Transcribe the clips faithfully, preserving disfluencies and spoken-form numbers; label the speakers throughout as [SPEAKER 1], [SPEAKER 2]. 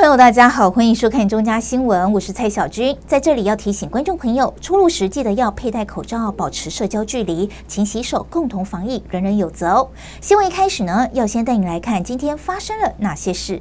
[SPEAKER 1] 朋友，大家好，欢迎收看中嘉新闻，我是蔡小军。在这里要提醒观众朋友，出入时记得要佩戴口罩，保持社交距离，勤洗手，共同防疫，人人有责哦。新闻一开始呢，要先带你来看今天发生了哪些事。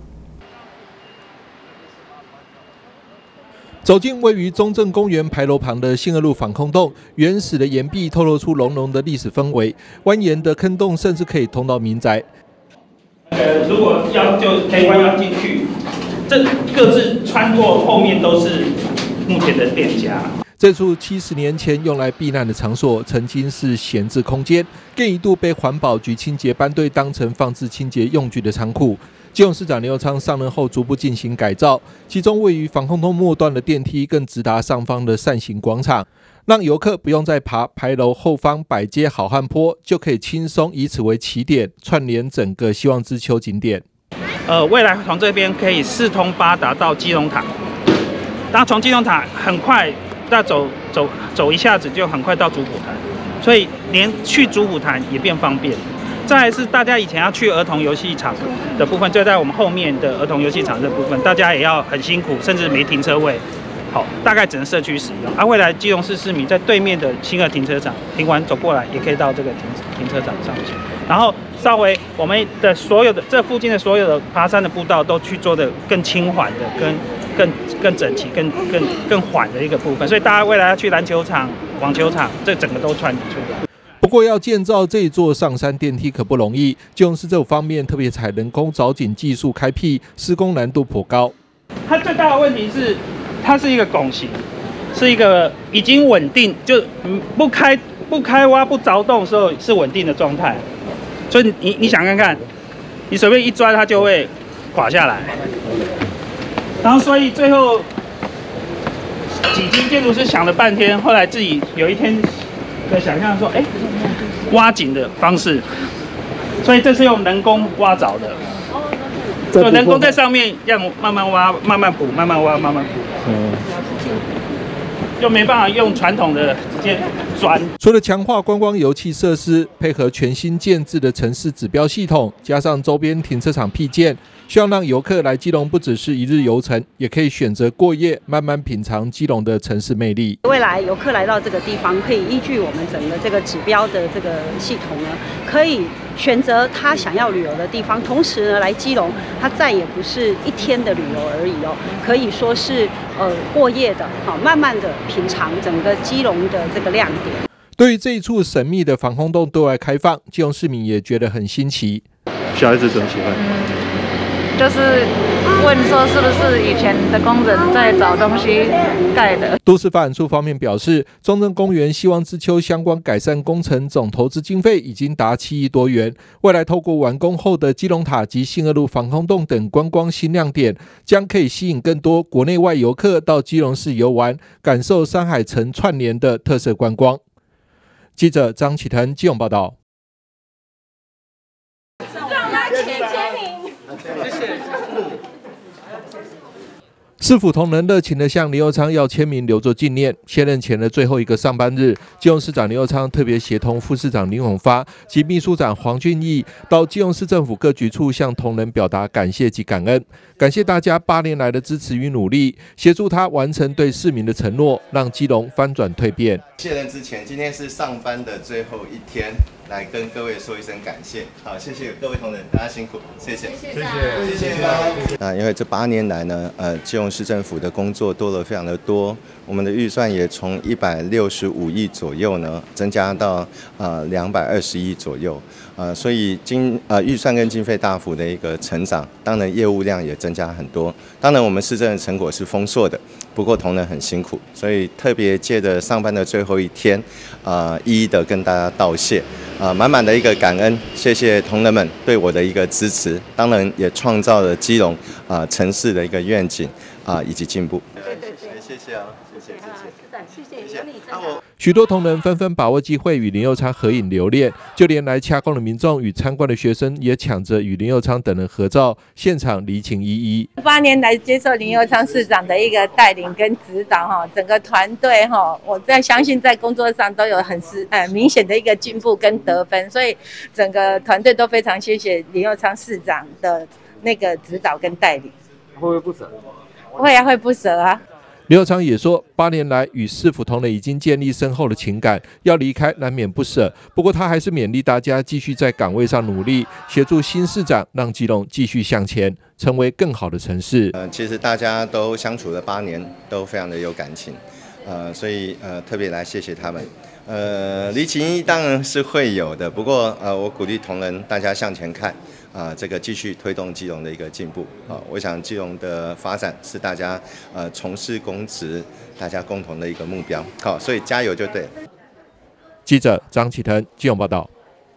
[SPEAKER 2] 走进位于中正公园牌楼旁的信二路防空洞，原始的岩壁透露出浓浓的历史氛围，蜿蜒的坑洞甚至可以通到民宅。
[SPEAKER 3] 呃，如果要就可以弯腰进去。 这各自穿过后面都是目前的店家。
[SPEAKER 2] 这处七十年前用来避难的场所，曾经是闲置空间，更一度被环保局清洁班队当成放置清洁用具的仓库。基隆市长林右昌上任后，逐步进行改造，其中位于防空洞末端的电梯，更直达上方的扇形广场，让游客不用再爬牌楼后方百阶好汉坡，就可以轻松以此为起点，串联整个希望之丘景点。
[SPEAKER 3] 呃，未来从这边可以四通八达到基隆塔，然后从基隆塔很快，再走走走一下子就很快到主普坛，所以连去主普坛也变方便。再来是大家以前要去儿童游戏场的部分，就在我们后面的儿童游戏场这部分，大家也要很辛苦，甚至没停车位，好，大概只能社区使用。而、啊、未来基隆市市民在对面的新二停车场停完走过来，也可以到这个停停车场上去，然后。 稍微我们的所有的这附近的所有的爬山的步道都去做的更轻缓的、更更更整齐、更更更缓的一个部分，所以大家未来要去篮球场、网球场，这整个都串联出来。
[SPEAKER 2] 不过要建造这一座上山电梯可不容易，基隆市政府方面特别采人工凿井技术开辟，施工难度颇高。
[SPEAKER 3] 它最大的问题是，它是一个拱形，是一个已经稳定，就不开不开挖不凿洞的时候是稳定的状态。 所以你你想看看，你随便一抓它就会垮下来。然后所以最后几经建筑师想了半天，后来自己有一天的想象说，哎，挖井的方式，所以这是用人工挖凿的，就人工在上面要慢慢挖、慢慢补、慢慢挖、慢慢补。嗯。 就没办法用传统的直接钻。
[SPEAKER 2] 除了强化观光游憩设施，配合全新建制的城市指标系统，加上周边停车场辟建，希望让游客来基隆不只是一日游程，也可以选择过夜，慢慢品尝基隆的城市魅力。
[SPEAKER 4] 未来游客来到这个地方，可以依据我们整个这个指标的这个系统呢，可以选择他想要旅游的地方，同时呢，来基隆，它再也不是一天的旅游而已哦，可以说是呃过夜的，好，慢慢的。 品尝整个基隆的这个亮点。
[SPEAKER 2] 对于这一处神秘的防空洞对外开放，基隆市民也觉得很新奇。
[SPEAKER 5] 小孩子怎么喜欢？
[SPEAKER 6] 嗯，就是问说是不是以前的工人在找东西盖的。
[SPEAKER 2] 都市发展处方面表示，中正公园希望之丘相关改善工程总投资经费已经达七亿多元。未来透过完工后的基隆塔及信二路防空洞等观光新亮点，将可以吸引更多国内外游客到基隆市游玩，感受山海城串联的特色观光。记者张启腾基隆报道。
[SPEAKER 7] 让他签签名，
[SPEAKER 3] 谢谢。
[SPEAKER 2] 市府同仁热情地向林右昌要签名留作纪念。卸任前的最后一个上班日，基隆市长林右昌特别协同副市长林永发及秘书长黄俊义到基隆市政府各局处向同仁表达感谢及感恩，感谢大家八年来的支持与努力，协助他完成对市民的承诺，让基隆翻转蜕变。
[SPEAKER 8] 卸任之前，今天是上班的最后一天，来跟各位说一声感谢。好，谢谢各位同仁，大家辛苦，谢谢，谢谢，谢谢。那因为这八年来呢，呃，基隆市政府的工作多了非常的多，我们的预算也从一百六十五亿左右呢，增加到呃两百二十亿左右，呃，所以经呃预算跟经费大幅的一个成长，当然业务量也增加很多。当然我们市政的成果是丰硕的，不过同仁很辛苦，所以特别借着上班的最后一天，呃，一一的跟大家道谢。 啊，满满的一个感恩，谢谢同仁们对我的一个支持，当然也创造了基隆啊城市的一个愿景啊以及进步。对对对，谢谢啊，谢谢谢谢谢谢。
[SPEAKER 2] 许多同仁纷纷把握机会与林右昌合影留念，就连来洽公的民众与参观的学生也抢着与林右昌等人合照，现场离情依依。
[SPEAKER 6] 八年来接受林右昌市长的一个带领跟指导哈，整个团队哈，我在相信在工作上都有很是呃明显的一个进步跟得分，所以整个团队都非常谢谢林右昌市长的那个指导跟带领。
[SPEAKER 5] 会不会不舍？
[SPEAKER 6] 会啊，会不舍啊。
[SPEAKER 2] 刘长也说，八年来与市府同仁已经建立深厚的情感，要离开难免不舍。不过他还是勉励大家继续在岗位上努力，协助新市长让基隆继续向前，成为更好的城市。
[SPEAKER 8] 呃，其实大家都相处了八年，都非常的有感情，呃，所以呃特别来谢谢他们。呃，离情依当然是会有的，不过呃，我鼓励同仁大家向前看。啊，这个继续推动基隆的一个进步啊，我想基隆的发展是大家呃从事公职大家共同的一个目标，好，所以加油就对了。
[SPEAKER 2] 记者张启腾基隆报道。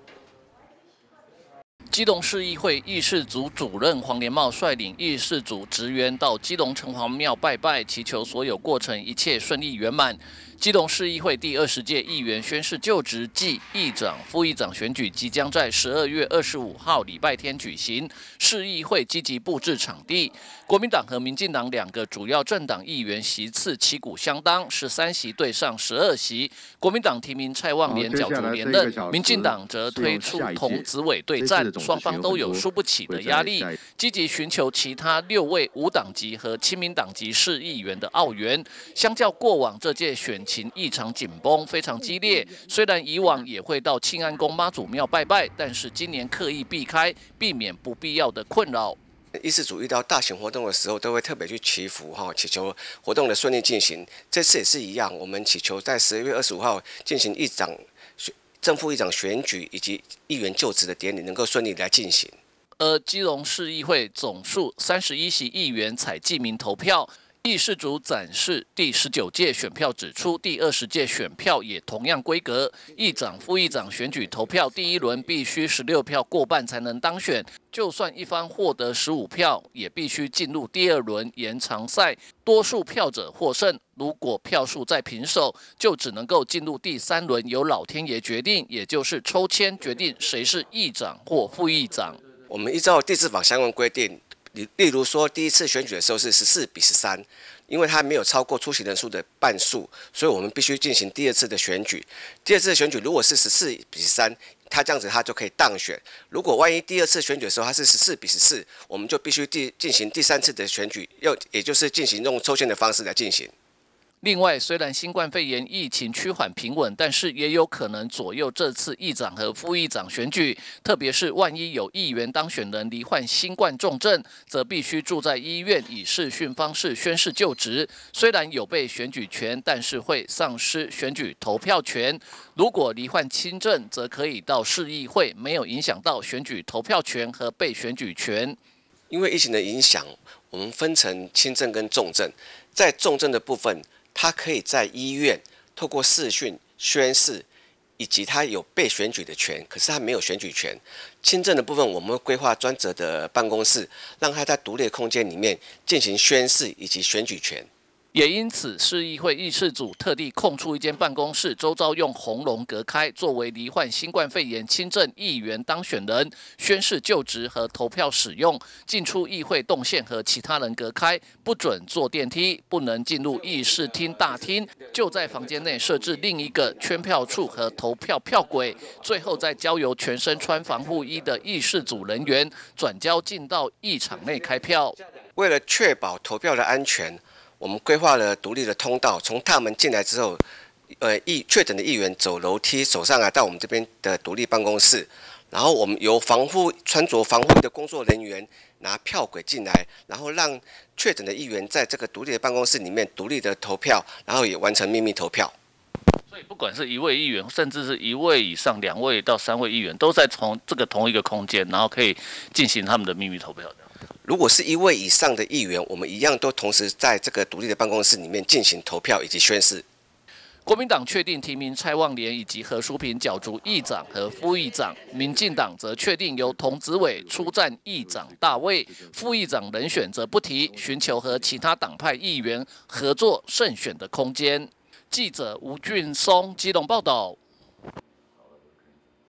[SPEAKER 9] 基隆市议会议事组主任黄连茂率领议事组职员到基隆城隍庙拜拜，祈求所有过程一切顺利圆满。基隆市议会第二十届议员宣誓就职暨议长、副议长选举即将在十二月二十五号礼拜天举行。市议会积极布置场地，国民党和民进党两个主要政党议员席次旗鼓相当，十三席对上十二席。国民党提名蔡旺莲角逐连任，民进党则推出童子伟对战，双方都有输不起的压力，积极寻求其他六位无党籍和亲民党籍市议员的澳援。相较过往这届选情异常紧绷，非常激烈。虽然以往也会到庆安宫妈祖庙拜拜，但是今年刻意避开，避免不必要的困扰。
[SPEAKER 10] 议事组遇到大型活动的时候，都会特别去祈福哈，祈求活动的顺利进行。这次也是一样，我们祈求在十二月二十五号进行议长、正副议长选举以及议员就职的典礼，能够顺利来进行。
[SPEAKER 9] 而基隆市议会总数三十一席议员采记名投票。议事组展示第十九届选票，指出第二十届选票也同样规格，议长、副议长选举投票第一轮必须十六票过半才能当选，就算一方获得十五票，也必须进入第二轮延长赛，多数票者获胜。如果票数再平手，就只能够进入第三轮，由老天爷决定，也就是抽签决定谁是议长或副议长。
[SPEAKER 10] 我们依照地制法相关规定。例如说，第一次选举的时候是十四比十三，因为它没有超过出席人数的半数，所以我们必须进行第二次的选举。第二次的选举如果是十四比十三，他这样子他就可以当选。如果万一第二次选举的时候他是十四比十四，我们就必须第进行第三次的选举，要也就是进行用抽签的方式来进行。
[SPEAKER 9] 另外，虽然新冠肺炎疫情趋缓平稳，但是也有可能左右这次议长和副议长选举。特别是万一有议员当选人罹患新冠重症，则必须住在医院以视讯方式宣誓就职。虽然有被选举权，但是会丧失选举投票权。如果罹患轻症，则可以到市议会，没有影响到选举投票权和被选举权。
[SPEAKER 10] 因为疫情的影响，我们分成轻症跟重症。在重症的部分，他可以在医院透过视讯宣誓，以及他有被选举的权，可是他没有选举权。轻症的部分，我们会规划专责的办公室，让他在独立的空间里面进行宣誓以及选举权。
[SPEAKER 9] 也因此，市议会议事组特地空出一间办公室，周遭用红龙隔开，作为罹患新冠肺炎轻症议员当选人宣誓就职和投票使用。进出议会动线和其他人隔开，不准坐电梯，不能进入议事厅大厅，就在房间内设置另一个圈票处和投票票轨，最后再交由全身穿防护衣的议事组人员转交进到议场内开票。
[SPEAKER 10] 为了确保投票的安全，我们规划了独立的通道，从大门进来之后，呃，议确诊的议员走楼梯走上来到我们这边的独立办公室，然后我们由防护穿着防护衣的工作人员拿票轨进来，然后让确诊的议员在这个独立的办公室里面独立的投票，然后也完成秘密投票。
[SPEAKER 9] 所以不管是一位议员，甚至是一位以上、两位到三位议员，都在从这个同一个空间，然后可以进行他们的秘密投票的。
[SPEAKER 10] 如果是一位以上的议员，我们一样都同时在这个独立的办公室里面进行投票以及宣誓。
[SPEAKER 9] 国民党确定提名蔡旺莲以及何淑萍角逐议长和副议长，民进党则确定由童子伟出战议长大位，副议长人选则不提，寻求和其他党派议员合作胜选的空间。记者吴俊松基隆报道。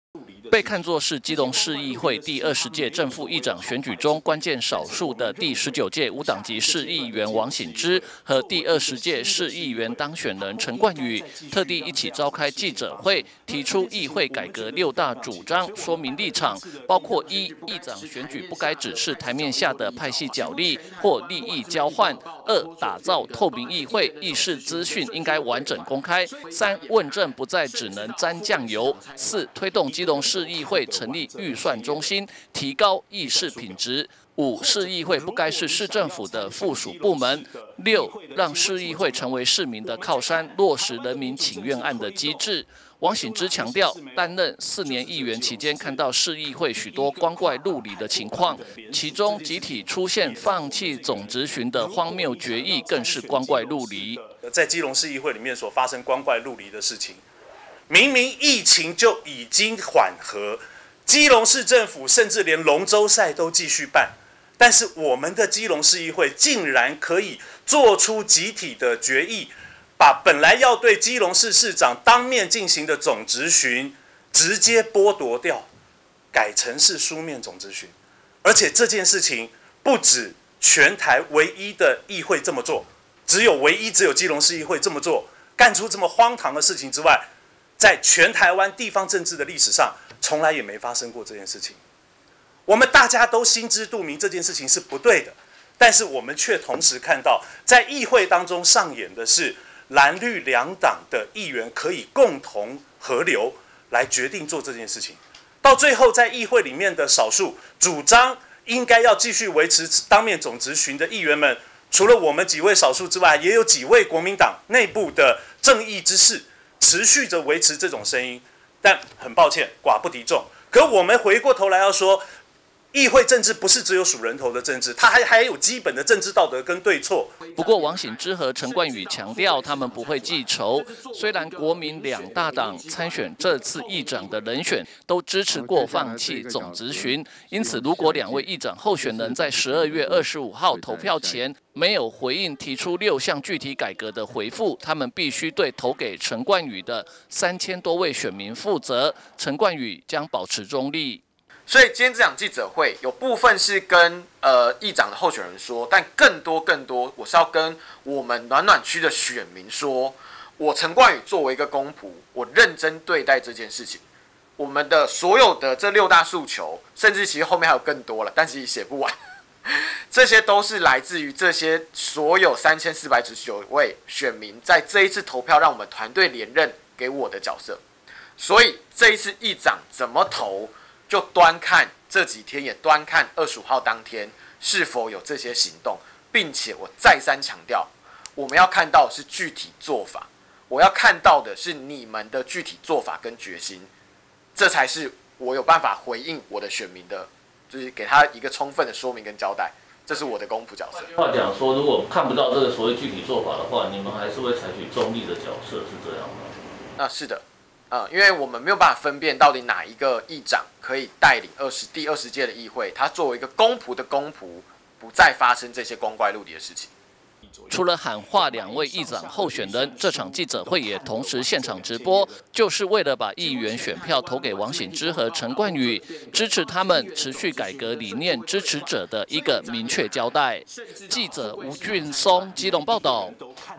[SPEAKER 9] 被看作是基隆市议会第二十届正副议长选举中关键少数的第十九届无党籍市议员王醒之和第二十届市议员当选人陈冠宇，特地一起召开记者会，提出议会改革六大主张，说明立场，包括一，议长选举不该只是台面下的派系角力或利益交换；二，打造透明议会，议事资讯应该完整公开；三，问政不再只能沾酱油；四，推动基隆市议会成立预算中心，提高议事品质。五，市议会不该是市政府的附属部门。六，让市议会成为市民的靠山，落实人民请愿案的机制。王醒之强调，担任四年议员期间，看到市议会许多光怪陆离的情况，其中集体出现放弃总质询的荒谬决议，更是光怪陆离。
[SPEAKER 5] 在基隆市议会里面所发生光怪陆离的事情，明明疫情就已经缓和，基隆市政府甚至连龙舟赛都继续办。但是我们的基隆市议会竟然可以做出集体的决议，把本来要对基隆市市长当面进行的总质询直接剥夺掉，改成是书面总质询。而且这件事情不止全台唯一的议会这么做，只有唯一只有基隆市议会这么做，干出这么荒唐的事情之外，在全台湾地方政治的历史上，从来也没发生过这件事情。我们大家都心知肚明这件事情是不对的，但是我们却同时看到，在议会当中上演的是蓝绿两党的议员可以共同合流来决定做这件事情。到最后，在议会里面的少数主张应该要继续维持当面总质询的议员们，除了我们几位少数之外，也有几位国民党内部的正义之士持续着维持这种声音。但很抱歉，寡不敌众。可我们回过头来要说，议会政治不是只有数人头的政治，它还还有基本的政治道德跟对错。
[SPEAKER 9] 不过，王醒之和陈冠宇强调，他们不会记仇。虽然国民两大党参选这次议长的人选都支持过放弃总质询，因此，如果两位议长候选人在十二月二十五号投票前没有回应提出六项具体改革的回复，他们必须对投给陈冠宇的三千多位选民负责。陈冠宇将保持中立。
[SPEAKER 11] 所以今天这场记者会有部分是跟呃议长的候选人说，但更多更多，我是要跟我们暖暖区的选民说，我陈冠宇作为一个公仆，我认真对待这件事情。我们的所有的这六大诉求，甚至其实后面还有更多了，但其实写不完。这些都是来自于这些所有三千四百九十九位选民在这一次投票让我们团队连任给我的角色。所以这一次议长怎么投，就端看这几天，也端看二十五号当天是否有这些行动，并且我再三强调，我们要看到的是具体做法，我要看到的是你们的具体做法跟决心，这才是我有办法回应我的选民的，就是给他一个充分的说明跟交代，这是我的公仆角色。
[SPEAKER 9] 话讲说，如果看不到这个所谓具体做法的话，你们还是会采取中立的角色，是这样吗？
[SPEAKER 11] 啊，是的。呃，因为我们没有办法分辨到底哪一个议长可以带领二十第二十届的议会，他作为一个公仆的公仆，不再发生这些光怪陆离的事情。
[SPEAKER 9] 除了喊话两位议长候选人，这场记者会也同时现场直播，就是为了把议员选票投给王醒之和陈冠宇，支持他们持续改革理念支持者的一个明确交代。记者吴俊松基隆报道。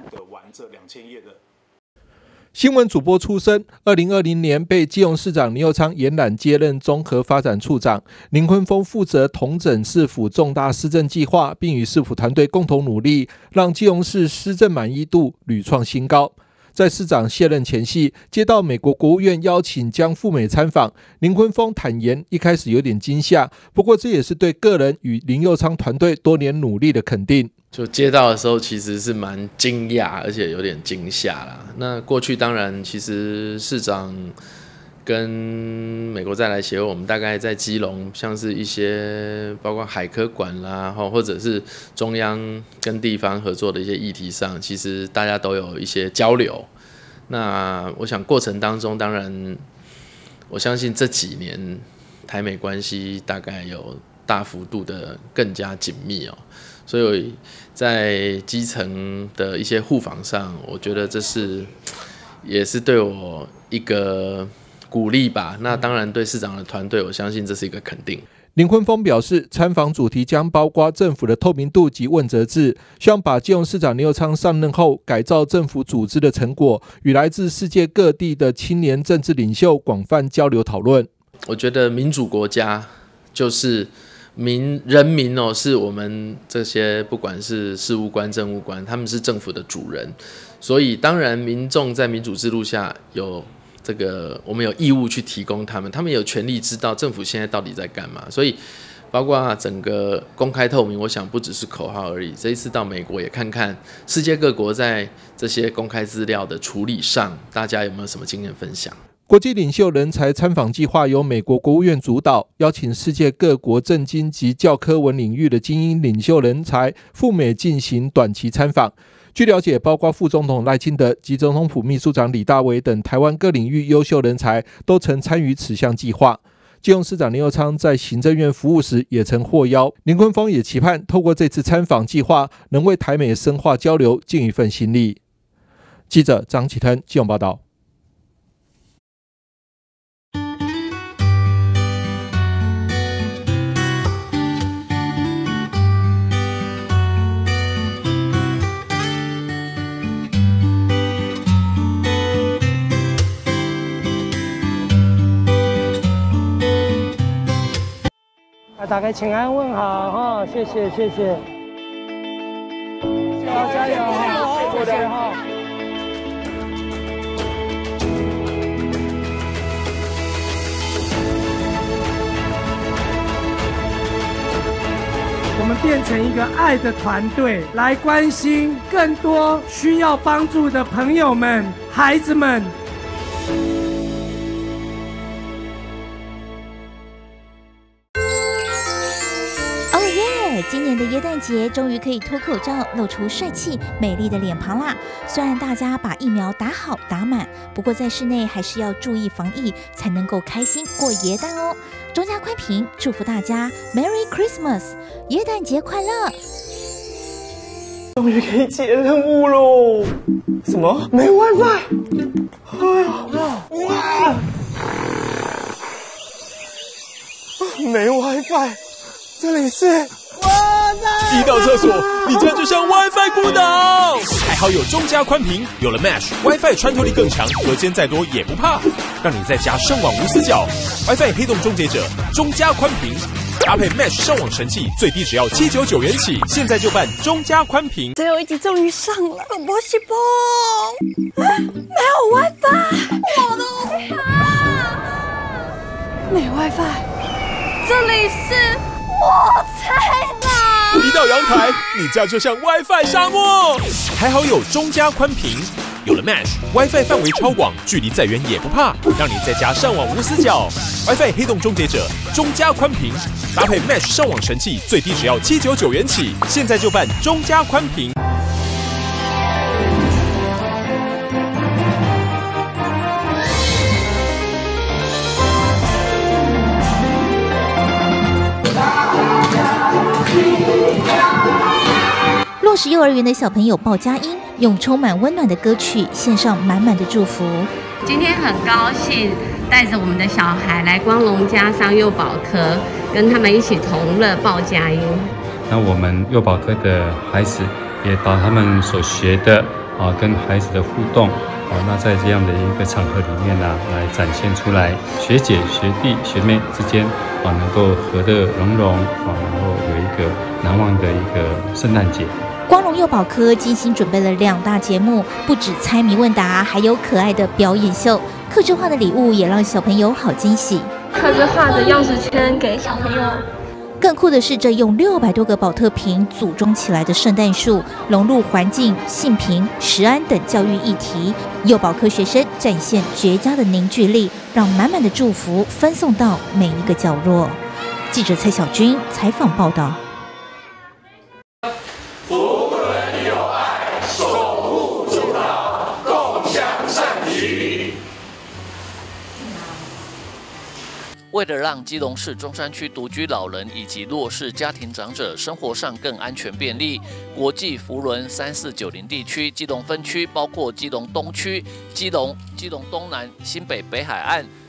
[SPEAKER 2] 新闻主播出身，二零二零年被基隆市长林右昌延揽接任综合发展处长，林坤峰负责统整市府重大施政计划，并与市府团队共同努力，让基隆市施政满意度屡创新高。在市长卸任前夕，接到美国国务院邀请将赴美参访，林坤峰坦言一开始有点惊吓，不过这也是对个人与林右昌团队多年努力的肯定。
[SPEAKER 12] 就接到的时候其实是蛮惊讶，而且有点惊吓啦。那过去当然其实市长跟美国再来协会，我们大概在基隆像是一些包括海科馆啦，或者是中央跟地方合作的一些议题上，其实大家都有一些交流。那我想过程当中，当然我相信这几年台美关系大概有大幅度的更加紧密哦。所以在基层的一些互访上，我觉得这是也是对我一个鼓励吧。那当然对市长的团队，我相信这是一个肯定。
[SPEAKER 2] 林坤峰表示，参访主题将包括政府的透明度及问责制，希望把基隆市长林右昌上任后改造政府组织的成果，与来自世界各地的青年政治领袖广泛交流讨论。
[SPEAKER 12] 我觉得民主国家就是民人民哦，是我们这些不管是事务官、政务官，他们是政府的主人，所以当然民众在民主制度下有。这个我们有义务去提供他们，他们有权利知道政府现在到底在干嘛。所以，包括整个公开透明，我想不只是口号而已。这一次到美国也看看世界各国在这些公开资料的处理上，大家有没有什么经验分享？
[SPEAKER 2] 国际领袖人才参访计划由美国国务院主导，邀请世界各国政经及教科文领域的精英领袖人才赴美进行短期参访。据了解，包括副总统赖清德及总统府秘书长李大为等台湾各领域优秀人才都曾参与此项计划。基隆市长林右昌在行政院服务时也曾获邀，林坤峰也期盼透过这次参访计划，能为台美深化交流尽一份心力。记者张启腾基隆报道。
[SPEAKER 13] 大家请安问好哈，谢谢谢谢，好加油哈，谢谢哈。我们变成一个爱的团队，来关心更多需要帮助的朋友们、孩子们。
[SPEAKER 1] 今年的耶诞节终于可以脱口罩露出帅气美丽的脸庞啦！虽然大家把疫苗打好打满，不过在室内还是要注意防疫，才能够开心过耶诞哦。中嘉宽屏祝福大家 Merry Christmas， 耶诞节快乐！
[SPEAKER 14] 终于可以接任务喽！什么？没 WiFi？ 哎呀，哇！没 WiFi， 这里是。
[SPEAKER 15] 一到厕所，你家就像 WiFi 孤岛。还好有中嘉宽屏，有了 Mesh，WiFi 穿透力更强，隔间再多也不怕，让你在家上网无死角。WiFi 黑洞终结者，中嘉宽屏，搭配 Mesh 上网神器，最低只要七九九元起，现在就办中嘉宽屏。
[SPEAKER 7] 最后一集终于上了，波西波，没有 WiFi， 我的无法，没 WiFi， 这里是。我猜啦！
[SPEAKER 15] 一到阳台，你家就像 WiFi 沙漠。还好有中嘉宽屏，有了 Mesh，WiFi 范围超广，距离再远也不怕，让你在家上网无死角。WiFi 黑洞终结者，中嘉宽屏，搭配 Mesh 上网神器，最低只要七九九元起，现在就办中嘉宽屏。
[SPEAKER 1] 落实幼儿园的小朋友鲍佳音用充满温暖的歌曲献上满满的祝福。
[SPEAKER 16] 今天很高兴带着我们的小孩来光荣家商幼保科，跟他们一起同乐鲍佳音。
[SPEAKER 17] 那我们幼保科的孩子也把他们所学的啊，跟孩子的互动啊，那在这样的一个场合里面呢、啊，来展现出来学姐、学弟、学妹之间啊，能够和乐融融啊，然后有一个难忘的一个圣诞节。
[SPEAKER 1] 光荣幼保科精心准备了两大节目，不止猜谜问答，还有可爱的表演秀。客制化的礼物也让小朋友好惊喜。
[SPEAKER 7] 客制化的钥匙圈给小朋友。
[SPEAKER 1] 更酷的是，这用六百多个保特瓶组装起来的圣诞树，融入环境、性平、食安等教育议题，幼保科学生展现绝佳的凝聚力，让满满的祝福分送到每一个角落。记者蔡小军采访报道。
[SPEAKER 9] 为了让基隆市中山区独居老人以及弱势家庭长者生活上更安全便利，国际扶轮三四九零地区基隆分区包括基隆东区、基隆、基隆东南、新北北海岸、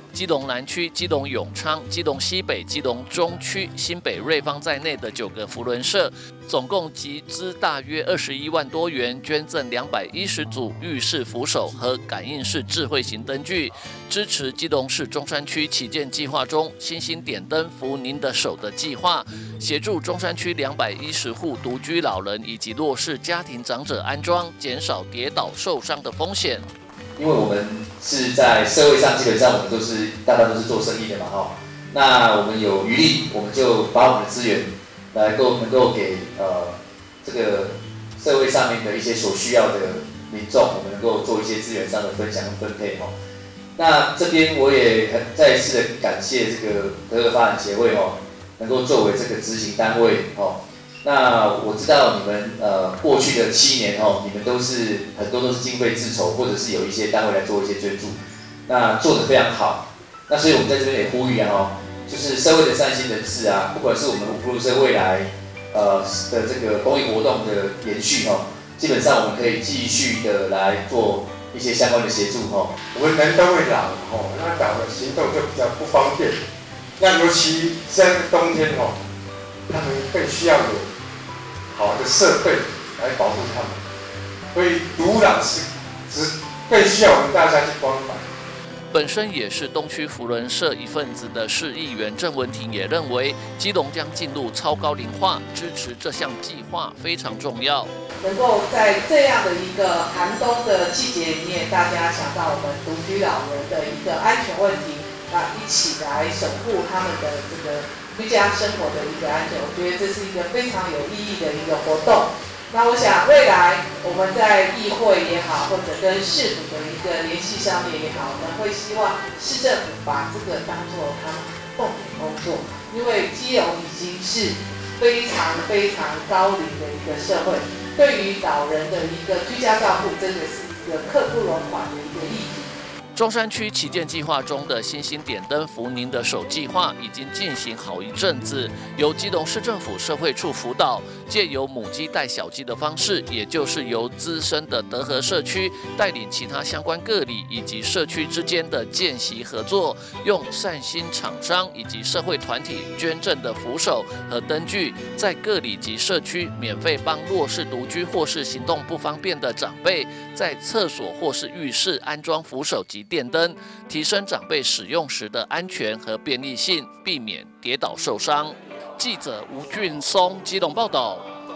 [SPEAKER 9] 基隆南区、基隆永昌、基隆西北、基隆中区、新北瑞芳在内的九个扶轮社，总共集资大约二十一万多元，捐赠两百一十组浴室扶手和感应式智慧型灯具，支持基隆市中山区旗舰计划中“星星点灯扶您的手”的计划，协助中山区两百一十户独居老人以及弱势家庭长者安装，减少跌倒受伤的风险。
[SPEAKER 18] 因为我们是在社会上，基本上我们都是大家都是做生意的嘛，哈。那我们有余力，我们就把我们的资源来够能够给呃这个社会上面的一些所需要的民众，我们能够做一些资源上的分享和分配，哈。那这边我也很再次的感谢这个德和发展协会，哈，能够作为这个执行单位，哈。那我知道你们呃过去的七年哦，你们都是很多都是经费自筹，或者是有一些单位来做一些捐助，那做得非常好。那所以我们在这边也呼吁啊，哦，就是社会的善心人士啊，不管是我们扶轮社未来呃的这个公益活动的延续哦，基本上我们可以继续的来做一些相关的协助哦。
[SPEAKER 19] 我们人都会老哦，那老了行动就比较不方便。那尤其现在冬天哦，他们更需要有好的设备来保护他们，所以独老是只更需要我们大家去关怀。
[SPEAKER 9] 本身也是东区扶轮社一份子的市议员郑文婷也认为，基隆将进入超高龄化，支持这项计划非常重要。
[SPEAKER 20] 能够在这样的一个寒冬的季节里面，大家想到我们独居老人的一个安全问题，那一起来守护他们的这个居家生活的一个安全，我觉得这是一个非常有意义的一个活动。那我想未来我们在议会也好，或者跟市府的一个联系上面也好，我们会希望市政府把这个当作他们重点工作，因为基隆已经是非常非常高龄的一个社会，对于老人的一个居家照顾，真的是一个刻不容缓的一个议题。
[SPEAKER 9] 中山区旗舰计划中的星星点灯扶您的手计划已经进行好一阵子，由基隆市政府社会处辅导，借由母鸡带小鸡的方式，也就是由资深的德和社区带领其他相关各里以及社区之间的见习合作，用善心厂商以及社会团体捐赠的扶手和灯具，在各里及社区免费帮弱势独居或是行动不方便的长辈，在厕所或是浴室安装扶手及电灯，提升长辈使用时的安全和便利性，避免跌倒受伤。记者吴俊松基隆报道。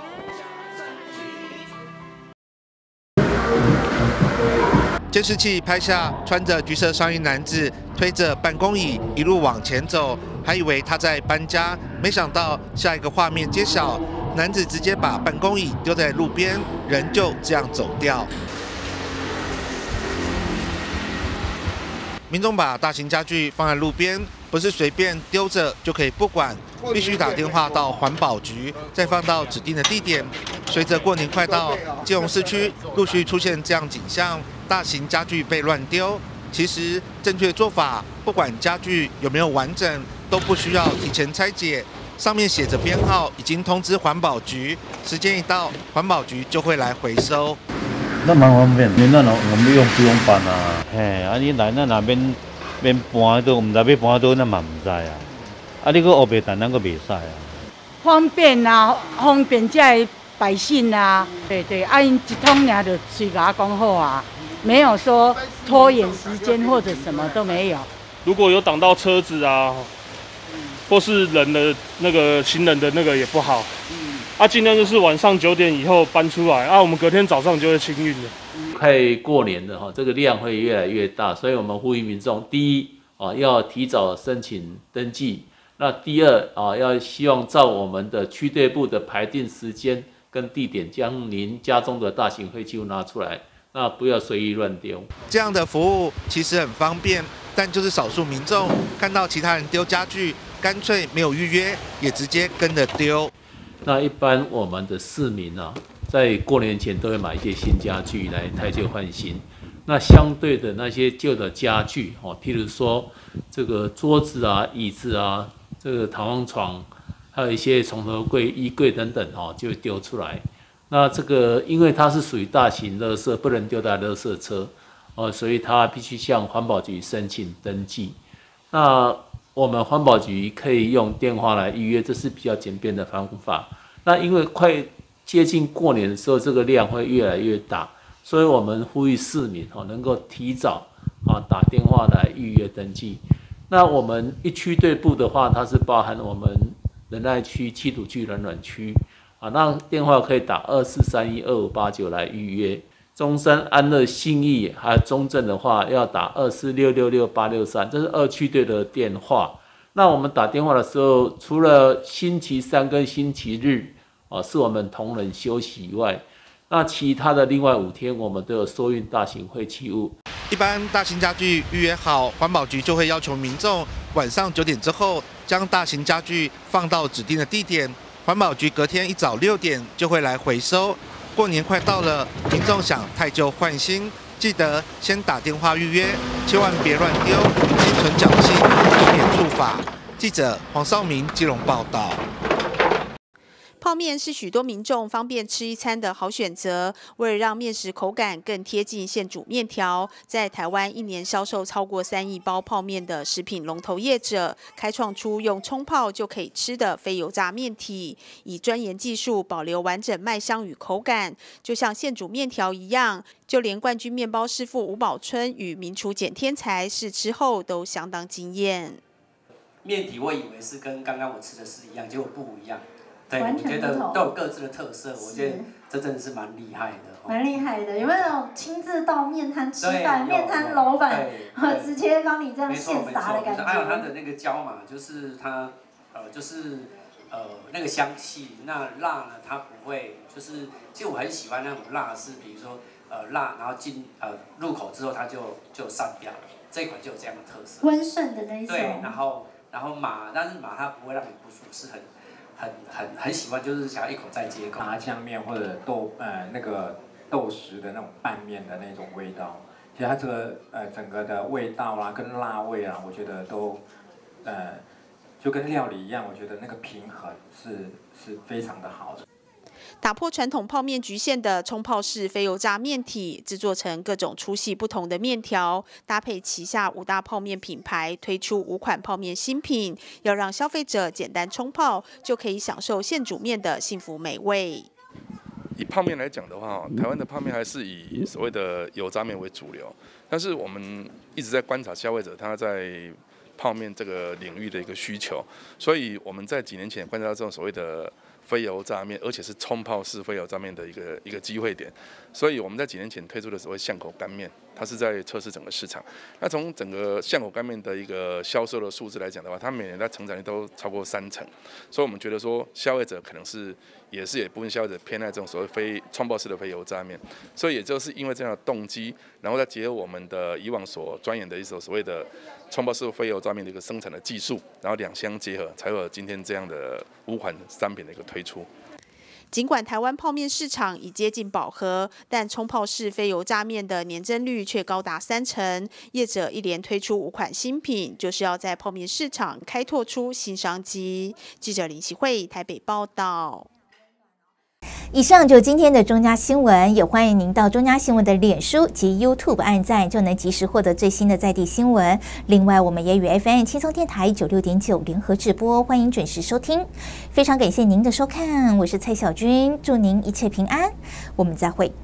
[SPEAKER 21] 监视器拍下穿着橘色上衣男子推着办公椅一路往前走，还以为他在搬家，没想到下一个画面揭晓，男子直接把办公椅丢在路边，人就这样走掉。民众把大型家具放在路边，不是随便丢着就可以不管，必须打电话到环保局，再放到指定的地点。随着过年快到，基隆市区陆续出现这样景象，大型家具被乱丢。其实正确做法，不管家具有没有完整，都不需要提前拆解，上面写着编号，已经通知环保局，时间一到，环保局就会来回收。
[SPEAKER 22] 那蛮方便，你那我我们用不用搬啊？嘿，啊你来那那边边搬都唔知要搬到，那嘛唔知啊。啊你个黑白单那个袂使啊。
[SPEAKER 23] 方便啊，方便在百姓啊，对对，啊因一通尔就随甲讲好啊，没有说拖延时间或者什么都没有。
[SPEAKER 24] 如果有挡到车子啊，或是人的那个行人的那个也不好。啊，尽量就是晚上九点以后搬出来啊，我们隔天早上就会清运了。
[SPEAKER 25] 快过年了哈，这个量会越来越大，所以我们呼吁民众，第一啊要提早申请登记，那第二啊要希望照我们的区队部的排定时间跟地点，将您家中的大型废弃物拿出来，那不要随意乱丢。
[SPEAKER 21] 这样的服务其实很方便，但就是少数民众看到其他人丢家具，干脆没有预约，也直接跟着丢。
[SPEAKER 25] 那一般我们的市民啊，在过年前都会买一些新家具来汰旧换新。那相对的那些旧的家具哦，譬如说这个桌子啊、椅子啊、这个弹簧床，还有一些床头柜、衣柜等等哦，就丢出来。那这个因为它是属于大型垃圾，不能丢在垃圾车哦，所以它必须向环保局申请登记。 那我们环保局可以用电话来预约，这是比较简便的方法。那因为快接近过年的时候，这个量会越来越大，所以我们呼吁市民哦能够提早啊打电话来预约登记。那我们一区队部的话，它是包含我们仁爱区、七堵区、暖暖区啊，那电话可以打二四三一二五八九来预约。中山、安乐、信义还有中正的话，要打二四六六六八六三，这是二区队的电话。那我们打电话的时候，除了星期三跟星期日啊是我们同仁休息以外，那其他的另外五天，我们都有收运大型废弃物。
[SPEAKER 21] 一般大型家具预约好，环保局就会要求民众晚上九点之后将大型家具放到指定的地点，环保局隔天一早六点就会来回收。过年快到了，民众想汰旧换新，记得先打电话预约，千万别乱丢，心存侥幸，以免触法。记者黄少明基隆报道。
[SPEAKER 3] 泡面是许多民众方便吃一餐的好选择。为了让面食口感更贴近现煮面条，在台湾一年销售超过三亿包泡面的食品龙头业者，开创出用冲泡就可以吃的非油炸面体，以专研技术保留完整麦香与口感，就像现煮面条一样。就连冠军面包师傅吴宝春与名厨简天才试吃后都相当惊艳。
[SPEAKER 4] 面体我以为是跟刚刚我吃的是一样，结果不一样。对，我觉得都有各自的特色，我觉得这真的是蛮厉害的。
[SPEAKER 6] 蛮厉害的，有没有那种亲自到面摊吃饭，面摊老板直接帮你这样现撒的感觉？
[SPEAKER 4] 还有它的那个椒嘛，就是它呃就是呃那个香气，那辣呢它不会，就是其实我很喜欢那种辣，是比如说呃辣，然后进呃入口之后它就就散掉了，这一款就有这样的特色。
[SPEAKER 6] 温顺的那一种。
[SPEAKER 4] 对，然后然后麻，但是麻它不会让你不舒服，是很。很很很喜欢，就是想要一口再接一口。
[SPEAKER 8] 麻酱面或者豆呃那个豆豉的那种拌面的那种味道，其实它这个呃整个的味道啦跟辣味啊，我觉得都呃就跟料理一样，我觉得那个平衡是是非常的好的。
[SPEAKER 3] 打破传统泡面局限的冲泡式非油炸面体，制作成各种粗细不同的面条，搭配旗下五大泡面品牌，推出五款泡面新品，要让消费者简单冲泡就可以享受现煮面的幸福美味。
[SPEAKER 10] 以泡面来讲的话，台湾的泡面还是以所谓的油炸面为主流，但是我们一直在观察消费者他在泡面这个领域的一个需求，所以我们在几年前观察到这种所谓的非油炸面，而且是冲泡式非油炸面的一个一个机会点，所以我们在几年前推出的所谓巷口干面，它是在测试整个市场。那从整个巷口干面的一个销售的数字来讲的话，它每年在成长率都超过三成，所以我们觉得说消费者可能是也是有一部分消费者偏爱这种所谓非冲泡式的非油炸面，所以也就是因为这样的动机，然后再结合我们的以往所钻研的一种所谓的冲泡式非油炸面的一个生产的技术，然后两相结合，才有今天这样的五款商品的一个推出。
[SPEAKER 3] 尽管台湾泡面市场已接近饱和，但冲泡式非油炸面的年增率却高达三成。业者一连推出五款新品，就是要在泡面市场开拓出新商机。记者林希慧台北报道。
[SPEAKER 1] 以上就是今天的中嘉新闻，也欢迎您到中嘉新闻的脸书及 YouTube 按赞，就能及时获得最新的在地新闻。另外，我们也与 F M 轻松电台九六点九联合直播，欢迎准时收听。非常感谢您的收看，我是蔡小君，祝您一切平安，我们再会。